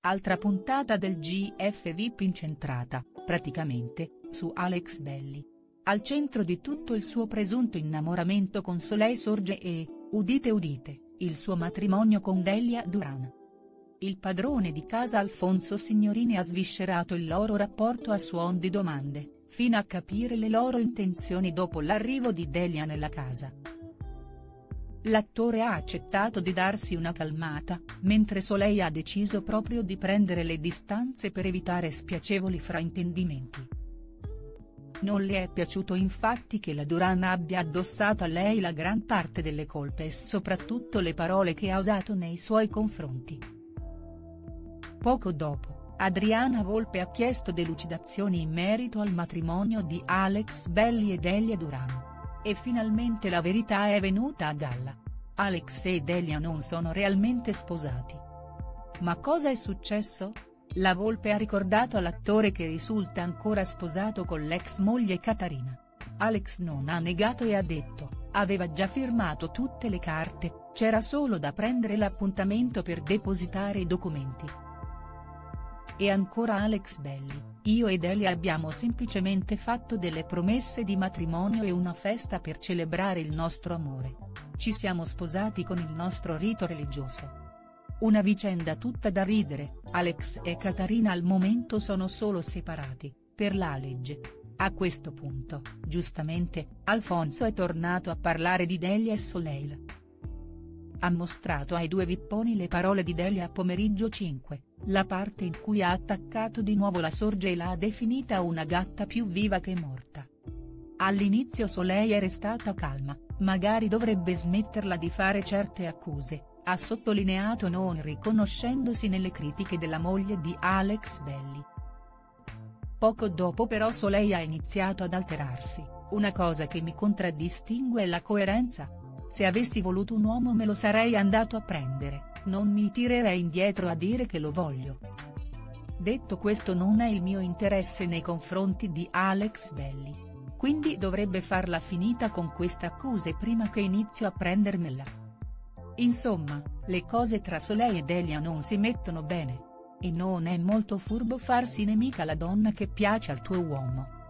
Altra puntata del GF VIP incentrata, praticamente, su Alex Belli. Al centro di tutto il suo presunto innamoramento con Soleil sorge e, udite udite, il suo matrimonio con Delia Duran. Il padrone di casa Alfonso Signorini ha sviscerato il loro rapporto a suon di domande, fino a capire le loro intenzioni dopo l'arrivo di Delia nella casa. L'attore ha accettato di darsi una calmata, mentre Soleil ha deciso proprio di prendere le distanze per evitare spiacevoli fraintendimenti. Non le è piaciuto infatti che la Duran abbia addossato a lei la gran parte delle colpe e soprattutto le parole che ha usato nei suoi confronti. Poco dopo, Adriana Volpe ha chiesto delucidazioni in merito al matrimonio di Alex Belli e Delia Duran. E finalmente la verità è venuta a galla. Alex e Delia non sono realmente sposati. Ma cosa è successo? La Volpe ha ricordato all'attore che risulta ancora sposato con l'ex moglie Catarina. Alex non ha negato e ha detto, aveva già firmato tutte le carte, c'era solo da prendere l'appuntamento per depositare i documenti. E ancora Alex Belli, io e Delia abbiamo semplicemente fatto delle promesse di matrimonio e una festa per celebrare il nostro amore. Ci siamo sposati con il nostro rito religioso. Una vicenda tutta da ridere, Alex e Catarina al momento sono solo separati, per la legge. A questo punto, giustamente, Alfonso è tornato a parlare di Delia e Soleil. Ha mostrato ai due vipponi le parole di Delia a Pomeriggio 5, la parte in cui ha attaccato di nuovo la Sorge e l'ha definita una gatta più viva che morta. All'inizio Soleil è restata calma, magari dovrebbe smetterla di fare certe accuse, ha sottolineato non riconoscendosi nelle critiche della moglie di Alex Belli. Poco dopo però Soleil ha iniziato ad alterarsi, una cosa che mi contraddistingue è la coerenza. Se avessi voluto un uomo me lo sarei andato a prendere, non mi tirerei indietro a dire che lo voglio. Detto questo non è il mio interesse nei confronti di Alex Belli. Quindi dovrebbe farla finita con queste accuse prima che inizio a prendermela. Insomma, le cose tra Soleil e Delia non si mettono bene. E non è molto furbo farsi nemica la donna che piace al tuo uomo.